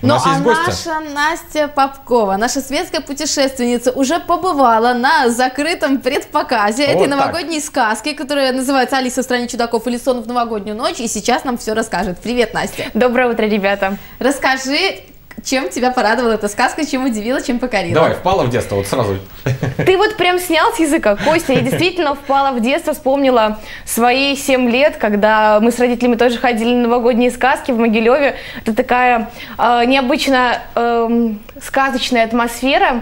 У нас есть гости. Наша Настя Попкова, наша светская путешественница, уже побывала на закрытом предпоказе этой новогодней сказки, которая называется «Алиса в стране чудаков» или «Сон в новогоднюю ночь», и сейчас нам все расскажет. Привет, Настя. Доброе утро, ребята. Расскажи, чем тебя порадовала эта сказка, чем удивила, чем покорила? Давай, впала в детство, вот сразу. Ты вот прям снял с языка, Костя. Я действительно впала в детство, вспомнила свои 7 лет, когда мы с родителями тоже ходили на новогодние сказки в Могилеве. Это такая необычно сказочная атмосфера.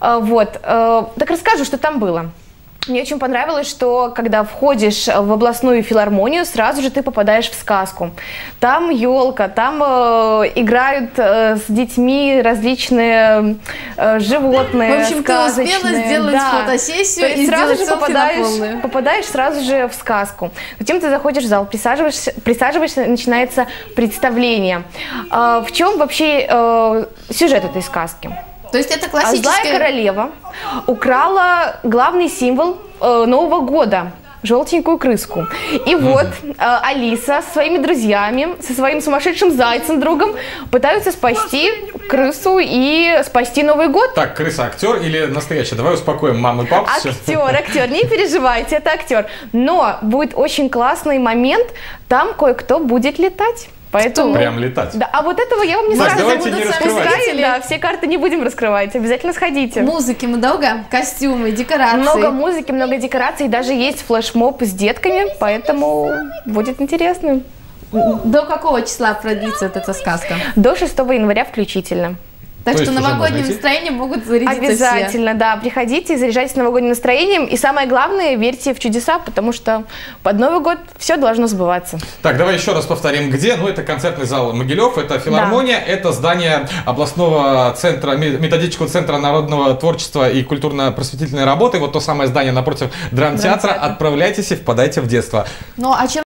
Так расскажу, что там было. Мне очень понравилось, что когда входишь в областную филармонию, сразу же ты попадаешь в сказку. Там елка, там играют с детьми различные животные. В общем, сказочные. ты успела сделать фотосессию и сразу сделать же селфи на полную. попадаешь сразу же в сказку. Затем ты заходишь в зал, присаживаешься, начинается представление. В чем вообще сюжет этой сказки? То есть это классическая... Злая королева украла главный символ Нового года – желтенькую крыску. И вот Алиса со своими друзьями, со своим сумасшедшим зайцем другом пытаются спасти крысу и спасти Новый год. Так, крыса актер или настоящая? Давай успокоим маму и папу. Актер, не переживайте, это актер. Но будет очень классный момент, там кое-кто будет летать. Поэтому... Прям летать. Да, а вот этого я вам не так, сразу давайте не раскрывать. Да, все карты не будем раскрывать, обязательно сходите. Музыки много, костюмы, декорации. Много музыки, много декораций, даже есть флешмоб с детками, поэтому будет интересно. До какого числа продлится эта сказка? До 6 января включительно. Так что новогодним настроением могут зарядиться обязательно, все. Да, приходите, заряжайтесь новогодним настроением. И самое главное, верьте в чудеса, потому что под Новый год все должно сбываться. Так, давай еще раз повторим, где. Ну, это концертный зал Могилев, это филармония, это здание областного центра, методического центра народного творчества и культурно-просветительной работы. Вот то самое здание напротив драмтеатра. Отправляйтесь и впадайте в детство. Ну, а чем